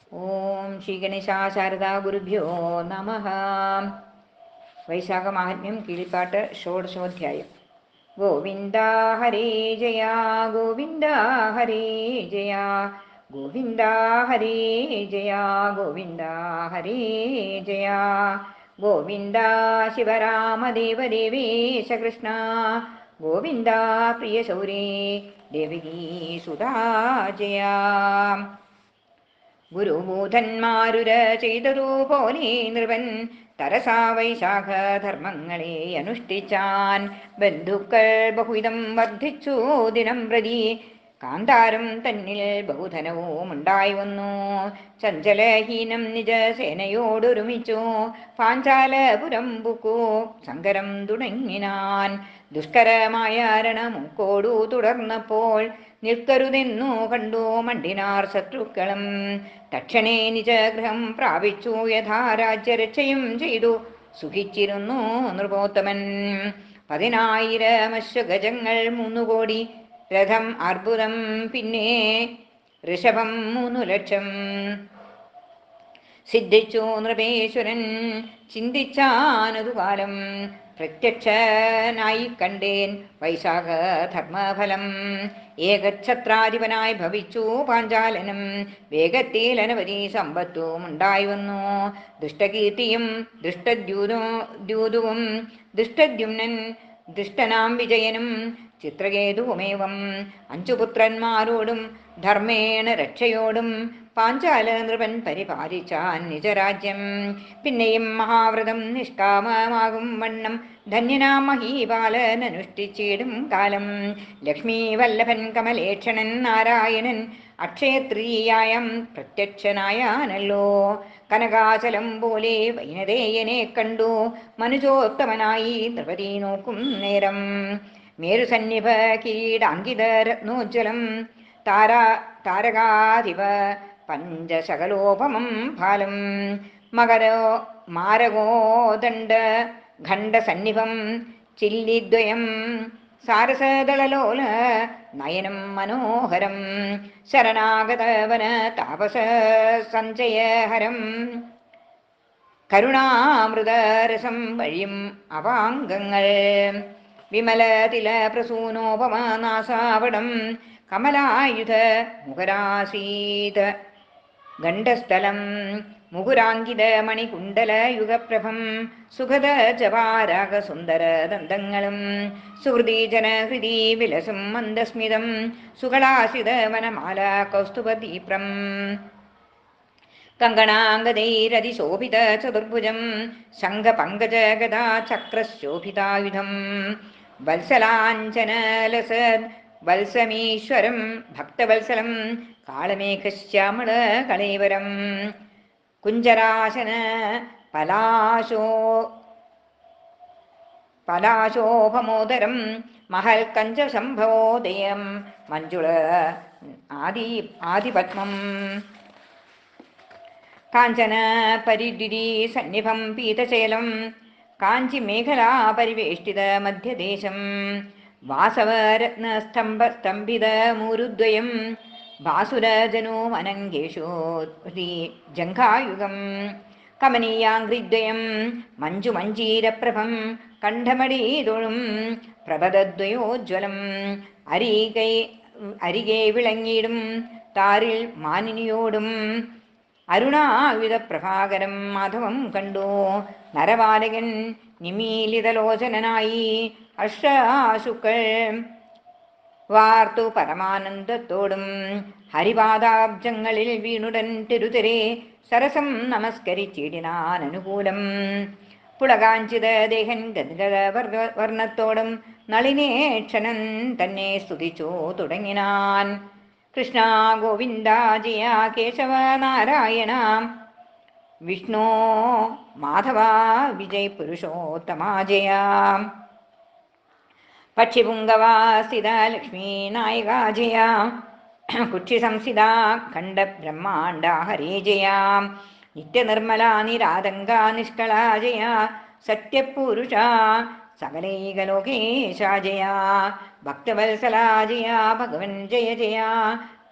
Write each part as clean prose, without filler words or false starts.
ഓം ശ്രീ ഗണേശ ശാരദാ ഗുരുഭ്യോ നമ. വൈശാഖമാഹാത്മ്യം കീഴ്പ്പാട്ട് ഷോഡശോധ്യായം. ഗോവിന്ദ ഹരേ ജയ ഗോവിന്ദ ഹരേ ജയ ഗോവിന്ദ ഹരേ ജയ ഗോവിന്ദ ഹരേ ജയ ഗോവിന്ദ ശിവരാമദേവദേവേശ കൃഷ്ണ ഗോവിന്ദ പ്രിയ ശൗരേ ദേവകീ സുതാ ജയ. ഗുരുബോധന്മാരുര ചെയ്തതുപോലെ നൃപൻ തരസാ വൈശാഖ ധർമ്മങ്ങളെ അനുഷ്ഠിച്ചാൻ. ബന്ധുക്കൾ ബഹുവിധം വർദ്ധിച്ചു ദിനം പ്രതി. കാന്താരം തന്നിൽ ബഹുധനവും ഉണ്ടായി വന്നു. ചഞ്ചലഹീനം നിജസേനയോടൊരുമിച്ചു പാഞ്ചാലപുരം പുക്കു സങ്കരം തുടങ്ങിനാൻ. ദുഷ്കരമായ രണമുക്കോടു തുടർന്നപ്പോൾ നിൽക്കരുതെന്നു കണ്ടു മണ്ടിനാർ ശത്രുക്കളും. തക്ഷണേ നിജഗൃഹം പ്രാപിച്ചു യഥാരാജ്യരക്ഷയും ചെയ്തു സുഖിച്ചിരുന്നു നൃപോത്തമൻ. 10,000 അശ്വഗജങ്ങൾ 3 കോടി, രഥം അർബുദം, പിന്നെ ഋഷഭം 3 ലക്ഷം. സിദ്ധിച്ചു നൃപേശ്വരൻ ചിന്തിച്ചാനതുകാലം. പ്രത്യക്ഷനായി കണ്ടേൻ വൈശാഖ ധർമ്മഫലം. ഏകഛത്രാധിപനായി ഭവിച്ചു പാഞ്ചാലനും. വേഗത്തിൽ അനവധി സമ്പത്തും ഉണ്ടായി വന്നു. ദുഷ്ടകീർത്തിയും ദുഷ്ടദ്യൂതുവും ദുഷ്ടദ്യുമ്നൻ ദുഷ്ടനാം വിജയനും ചിത്രകേതുവുമേവം 5 പുത്രന്മാരോടും ധർമ്മേണ രക്ഷയോടും പാഞ്ചാല നൃപൻ പരിപാലിച്ചാൻ നിജരാജ്യം. പിന്നെയും മഹാവ്രതം നിഷ്കാമമാകും വണ്ണം ധന്യനാം മഹീപാലൻ അനുഷ്ഠിച്ചിടും കാലം. ലക്ഷ്മീ വല്ലഭൻ കമലേക്ഷണൻ നാരായണൻ അക്ഷയത്രീയായം പ്രത്യക്ഷനായാനല്ലോ. കനകാചലം പോലെ വൈനതേയനെ കണ്ടു മനുജോത്തമനായി നൃപതി നോക്കും നേരം. മേരുസന്നിഭ കിരീടാങ്കിത രത്നോജ്വലം താരകാധിപ പഞ്ചശകലോപമം ഫാലം. മാരകോദണ്ഡ ഖണ്ഡസന്നിഭം ചില്ലിദ്വയം സാരസദളലോല നയനം മനോഹരം. ശരണാഗതവന താപസ സഞ്ചയഹരം കരുണാമൃതരസം വഴിയും അവാംഗങ്ങൾ. വിമലതില പ്രസൂനോപമനാസാവടം കമലായുധ മുഖരാസീത ഗണ്ഡസ്ഥലം. മുകുരാങ്കിത മണികുണ്ടല യുഗപ്രഭം സുഖദ ജപാരാഗ സുന്ദര ദന്തങ്ങളും. സുഹൃതി ജനഹൃതി വിലസം മന്ദസ്മിതം സുഖലാസിത വനമാല കൗസ്തുഭദീപ്രം. കങ്കണാംഗതൈരതിശോഭിത ചതുർഭുജം ശംഖപങ്കജ ഗദാ ചക്രശോഭിതായുധം. വത്സലാഞ്ജനലസദ് വത്സമീശ്വരം ഭക്തവത്സലം കാളമേഘശ്യാമള കളേവരം. കുഞ്ചരാശന പലാശോഭമോദരം മഹൽ കഞ്ചശംഭവോദയം മഞ്ജുള ആദിപത്മം. കാഞ്ചന പരിഡിരി സന്നിഭം പീതശൈലം കാഞ്ചിമേഖലാ പരിവേഷ്ടിത മധ്യദേശം. വാസവരത്നസ്തംഭിത മൂരുദ്വയം ഭാസുരജനോമനങ്കേഷു ജംഘായുഗം. കമനീയാംഘ്രിദ്വയം മഞ്ജുമഞ്ജീരപ്രഭം കണ്ഠമടീതൊഴും പ്രഭദദ്വയോജ്വലം. അരികെ വിളങ്ങിയിടും താരിൽ മാനിനിയോടും അരുണായുധ പ്രഭാകരം മാധവം കണ്ടു. നരവാലകൻ നിമീലിതലോചനായി അശ്വാശുക്കൾ വാർത്തു പരമാനന്ദത്തോടും ഹരിപാദാബ്ജങ്ങളിൽ വീണുടൻ തിരുതരെ സരസം നമസ്കരിച്ചിടിനാൻ അനുകൂലം. പുളകാഞ്ചിത ദേഹൻ ഗദ്ഗദവർണ്ണത്തോടും നളിനേക്ഷണൻ തന്നെ സ്തുതിച്ചു തുടങ്ങിനാൻ. കൃഷ്ണ ഗോവിന്ദ ജയ കേശവ നാരായണ വിഷ്ണു മാധവ വിജയ് പുരുഷോത്തമാ ജയ. പക്ഷിപുങ്കവാസിത ലക്ഷ്മീ നായക ജയ കുക്ഷി സംസിത ഖണ്ഡ ബ്രഹ്മാണ്ഡ ഹരേ ജയ. നിത്യനിർമ്മല നിരാതങ്ക നിഷ്കള ജയ സത്യപുരുഷ സകലൈകലോകേശ ജയ. ഭക്തവത്സല ജയ ഭഗവൻ ജയ ജയ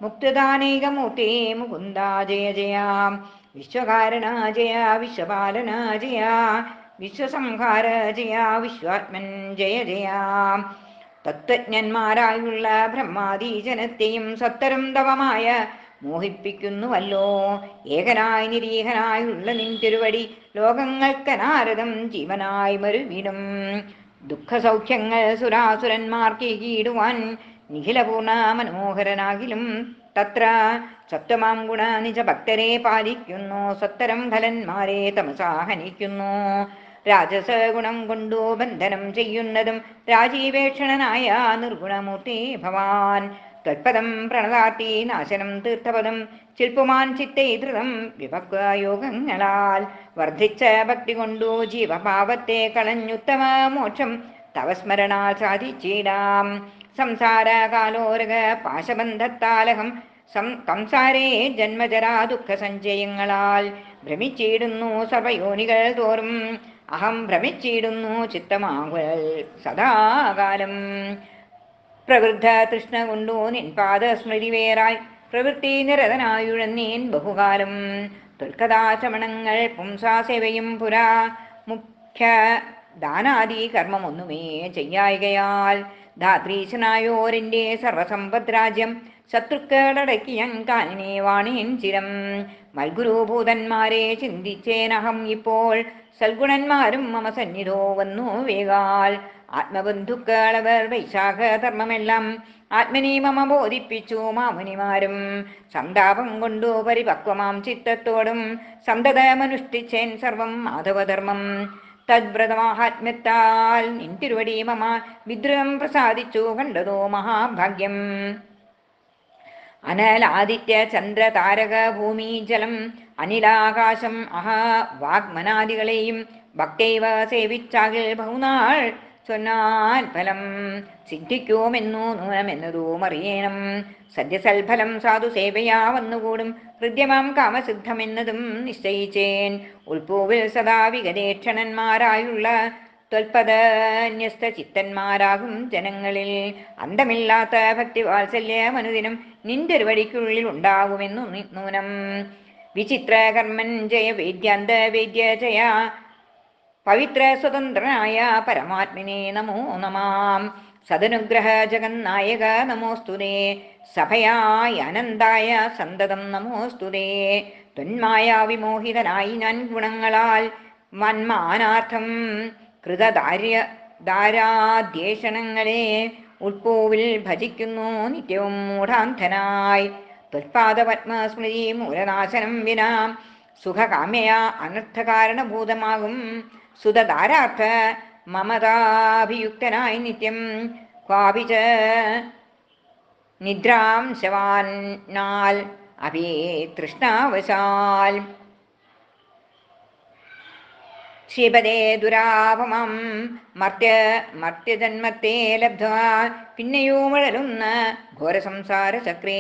മുക്തദാനൈകമൂർത്തേ മുകുന്ദ ജയ ജയ. വിശ്വകാരണ ജയ വിശ്വപാലന ജയ വിശ്വസംഹാര ജയ വിശ്വാത്മൻ ജയ ജയ. തത്വജ്ഞന്മാരായുള്ള ബ്രഹ്മാദീജനത്തെയും സത്തരം തവമായ മോഹിപ്പിക്കുന്നുവല്ലോ. ഏകനായി നിരീഹനായുള്ള നിൻ തിരുവടി ലോകങ്ങൾക്കനാരദം ജീവനായി മരുവിടും. ദുഃഖസൗഖ്യങ്ങൾ സുരാസുരന്മാർക്ക് കീടുവാൻ നിഖിലപൂർണ മനോഹരനാകിലും തത്ര സത്വമാം ഗുണ നിജ ഭക്തരെ പാലിക്കുന്നു. സത്തരം ഫലന്മാരെ തമസാഹനിക്കുന്നു. രാജസ ഗുണം കൊണ്ടു ബന്ധനം ചെയ്യുന്നതും രാജീവേക്ഷണനായ നിർഗുണമൂർത്തി ഭവാൻ. ത്വത്പദം പ്രണതാർത്തി നാശനം തീർത്ഥപദം ശില്പുമാൻ ചിത്തേ ധൃതം വിഭക്വയോഗങ്ങളാൽ. വർദ്ധിച്ച ഭക്തി കൊണ്ടു ജീവഭാവത്തെ കളഞ്ഞുത്തമ മോക്ഷം തവ സ്മരണാൽ സാധിച്ചിടാം. സംസാര കാലോരക പാശബന്ധത്താലഹം സംസാരേ ജന്മജരാ ദുഃഖ സഞ്ചയങ്ങളാൽ ഭ്രമിച്ചിടുന്നു സർവയോനികൾ തോറും. അഹം ഭ്രമിച്ചിടുന്നു ചിത്തമാകുൽ സദാകാലം. പ്രവൃദ്ധ തൃഷ്ണ കൊണ്ടു നിൻ പാദസ്മൃതി വേറായി പ്രവൃത്തി നിരതനായുഴന്നീൻ ബഹുകാലം. തൊൽക്കഥാചമണങ്ങൾ പുംസാസേവയും പുരാ മുഖ്യ ദാനാദി കർമ്മമൊന്നുമേ ചെയ്യായികയാൽ. ധാത്രീശനായോരെൻ്റെ സർവസമ്പദ്രാജ്യം ശത്രുക്കളടക്കിയൻ കാലിനെ വാണേൻ ചിരം. മൽഗുരുഭൂതന്മാരെ ചിന്തിച്ചേനഹം ഇപ്പോൾ സൽഗുണന്മാരും മമ സന്നിധോ വന്നു വേഗാൽ. ആത്മബന്ധുക്കളവർ വൈശാഖ ധർമ്മമെല്ലാം ആത്മനി മമ ബോധിപ്പിച്ചു മാമുനിമാരും. സന്താപം കൊണ്ടു പരിപക്വമാം ചിത്തത്തോടും സന്തതമനുഷ്ഠിച്ചേൻ സർവം മാധവധർമ്മം. തദ്വ്രതമാഹാത്മ്യത്താൽ നിൻ തിരുവടി മമ വിദ്രുതം പ്രസാദിച്ചു കണ്ടതോ മഹാഭാഗ്യം. അനലാദിത്യ ചന്ദ്ര താരക ഭൂമി ജലം അനിലാകാശം അഹ വാഗ്മനാദികളെയും ഭക്തൈവ സേവിച്ചാകിൽ ബഹുനാൾ ചൊന്നാൽ ഫലം സിദ്ധിക്കുമെന്നു നൂനമെന്നതും അറിയണം. സദ്യസൽഫലം സാധു സേവയാ വന്നുകൂടും ഹൃദ്യമാം കാമസിദ്ധമെന്നതും നിശ്ചയിച്ചേൻ. ഉൾപ്പൂവിൽ സദാ വിഗതേക്ഷണന്മാരായുള്ള ത്വൽപദന്യസ്ത ചിത്തന്മാരാകും ജനങ്ങളിൽ അന്തമില്ലാത്ത ഭക്തിവാത്സല്യമനുദിനം നിന്തിരുവടിക്കുള്ളിൽ ഉണ്ടാകുമെന്നു നൂനം. വിചിത്രകർമ്മൻ ജയ വേദ്യാന്ത വേദ്യ ജയ പവിത്ര സ്വതന്ത്രനായ പരമാത്മനെ നമോ നമാം. സദനുഗ്രഹ ജഗന്നായക നമോസ്തുതേ. സഭയായ അനന്തായ സന്തതം നമോസ്തുതേ. ത്വന്മായ വിമോഹിതനായി ഞാൻ ഗുണങ്ങളാൽ മന്മാനാർത്ഥം കൃതദാരാദ്യേഷണങ്ങളെ ഉൾപ്പൂവിൽ ഭജിക്കുന്നു നിത്യവും മൂഢാന്ധനായി. ത്വത്പാദപത്മസ്മൃതി മൂലനാശനം വിനാ സുഖകാമ്യയാ അനർത്ഥകാരണഭൂതമാകും സുതധാരാർത്ഥ മമതാഭിയുക്തനായി നിത്യം ക്വാപിച്ച നിദ്രാം ശവാനാൽ അഭി തൃഷ്ണാവശാൽ. ശ്രീപദേ ദുരാപമം മർത്യജന്മത്തെ ലബ്ധ പിന്നെയോ മഴലുന്ന ഘോരസംസാരചക്രേ.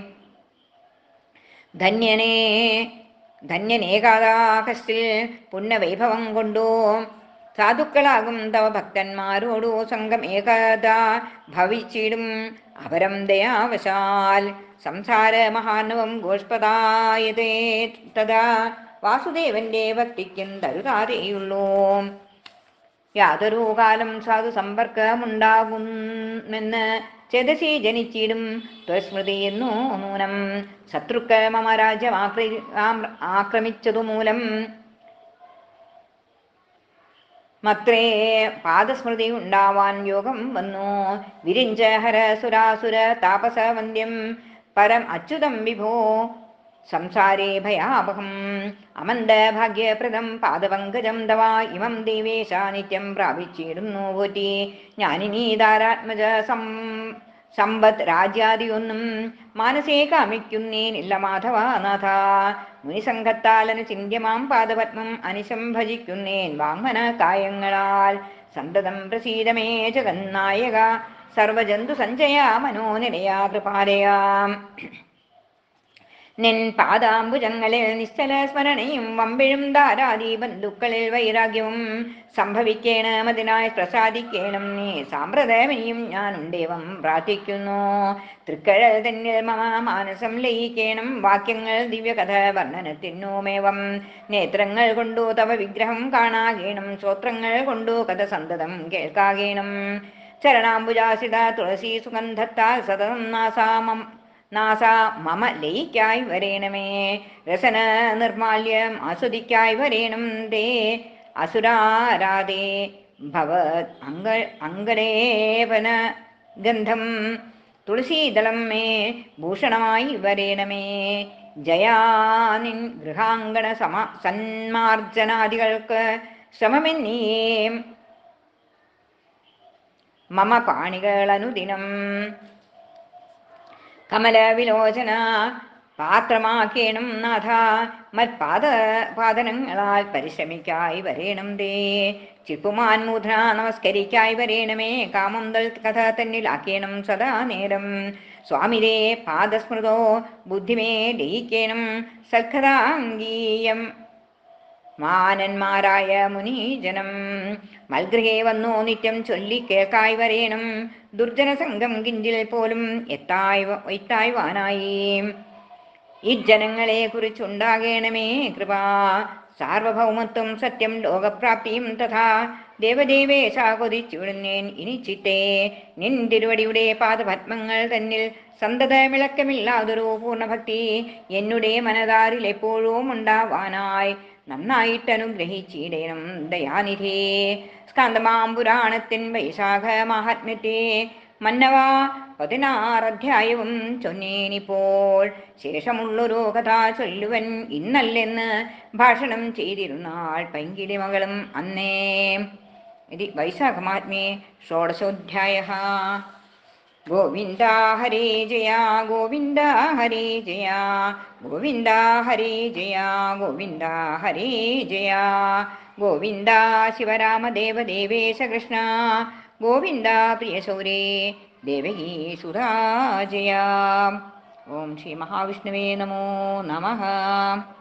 ധന്യനേകാദാകസ്റ്റിൽ പുണ്യവൈഭവം കൊണ്ടു സാധുക്കളാകും തവ ഭക്തന്മാരോടു സംഘം ഏകദാ ഭവിച്ചിടും അപരം ദയാവശാൽ. സംസാര മഹാനവം ഗോഷ്പദായതേ തഥാ വാസുദേവന്റെ ഭക്തിക്കും തരുതാതേയുള്ളൂ. യാതൊരു കാലം സാധു സമ്പർക്കമുണ്ടാകുമെന്ന് ചേതസി ജനിച്ചിടും ത്വസ്മൃതി എന്നു നൂനം. ശത്രുക്കൾ മമ രാജ്യം ആക്രമിച്ചതു മൂലം മത്രേ പാദസ്മൃതി ഉണ്ടാവാൻ യോഗം വന്നു. വിരിഞ്ച ഹര സുരാസുര താപസ വന്ദ്യം പരം അച്യുതം വിഭോ സംസാരേ ഭയാവഹം. അമന്ത ഭാഗ്യപ്രദം പാദപങ്കജം തവ ഇമം ദേവേശ നിത്യം പ്രാപിച്ചിടുന്നു പോറ്റി. ഞാനിനീ ധാരാത്മജ സമ്പത്ത് രാജ്യാദിയൊന്നും മാനസേ കാമിക്കുന്നേനില്ല മാധവനാഥ. മുനിസംഘത്താലനു ചിന്യമാം പാദപത്മം അനിശം ഭജിക്കുന്നേൻ വാങ്മന കായങ്ങളാൽ. സന്തതം പ്രസീദമേ ജഗന്നായക സർവജന്തു സഞ്ജയ മനോനിലയാ കൃപാലയാം. നിൻ പാദാംബുജങ്ങളിൽ നിശ്ചല സ്മരണയും വമ്പിഴും ധാരാദി ബന്ധുക്കളിൽ വൈരാഗ്യവും സംഭവിക്കേണമതിനായി പ്രസാദിക്കേണം നീ സാമ്പ്രദായമനിയും ഞാനുണ്ടേവം പ്രാർത്ഥിക്കുന്നു. തൃക്കഴൽ തന്നിൽ മമ മാനസം ലയിക്കേണം വാക്യങ്ങൾ ദിവ്യകഥ വർണ്ണനത്തിനുമേവം. നേത്രങ്ങൾ കൊണ്ടു തവ വിഗ്രഹം കാണാകേണം ശ്രോത്രങ്ങൾ കൊണ്ടു കഥ സന്തതം കേൾക്കാകേണം. ചരണാംബുജാസിത തുളസി സുഗന്ധത്താൽ സതതം നാസ മമ ലയിക്കായി വരേണമേ. രസന നിർമാല്യം ആസ്വദിക്കായി വരേണം ദേ അസുരാരാധേ ഭവത് അങ്കലേപന ഗന്ധം തുളസീദളം മേ ഭൂഷണമായി വരേണമേ. ജയാനിൻ ഗൃഹാങ്കണ സന്മാർജനാദികൾക്ക് ശ്രമമെന്നിയേ മമ പാണികളനുദിനം കമലവിലോചന പാത്രമാക്കേണം നാഥ പാദനങ്ങളാൽ പരിശ്രമിക്കായി വരേണം ദേ. ചിപ്പുമാൻ മൂധന നമസ്കരിക്കായി വരേണമേ കാമം കഥ തന്നിലാക്കേണം സദാ നേരം. സ്വാമിരേ പാദസ്മൃതോ ബുദ്ധിമേ ലയിക്കേണം സൽക്കഥാംഗീയം മാനന്മാരായ മുനീജനം. മൽഗൃഹേ വന്നു നിത്യം ചൊല്ലിക്കേൾക്കായി വരേണം ദുർജനസംഘം കിഞ്ചിൽ പോലും എത്തായ്വാനായി. ഇജ്ജനങ്ങളെ കുറിച്ചുണ്ടാകേണമേ കൃപ സാർവഭൗമത്വം സത്യം ലോകപ്രാപ്തിയും തഥാ. ദേവദേവേശ കൊതിച്ചുവിടുന്നേൻ ഇനി ചിത്തേ നിൻ തിരുവടിയുടെ പാദപത്മങ്ങൾ തന്നിൽ സന്തതമിളക്കമില്ലാതൊരു പൂർണ്ണഭക്തി എന്നുടെ മനതാരിൽ എപ്പോഴും ഉണ്ടാവാനായി നന്നായിട്ടനുഗ്രഹിച്ചിടേണം ദയാനിധേ. സ്കാന്ദമാം പുരാണത്തിൻ വൈശാഖ മാഹാത്മ്യത്തെ മന്നവ 16 അധ്യായവും ചൊന്നേനിപ്പോൾ. ശേഷമുള്ളൊരു കഥ ചൊല്ലുവൻ ഇന്നല്ലെന്ന് ഭാഷണം ചെയ്തിരുന്നാൾ പൈങ്കിളി മകളും അന്നേ. ഇത് വൈശാഖമാത്മ്യേ ഷോഡശോധ്യായഃ. ഗോവിന്ദ ഹരേ ജയ ഗോവിന്ദ ഹരേ ജയ ഗോവിന്ദ ഹരേ ജയ ഗോവിന്ദ ഹരേ ജയ ഗോവിന്ദ ശിവരാമദേവ ദേവേശ കൃഷ്ണ ഗോവിന്ദ പ്രിയശൗരേ ദേവകീ സുധാ ജയ. ഓം ശ്രീ മഹാവിഷ്ണുവേ നമോ നമഃ.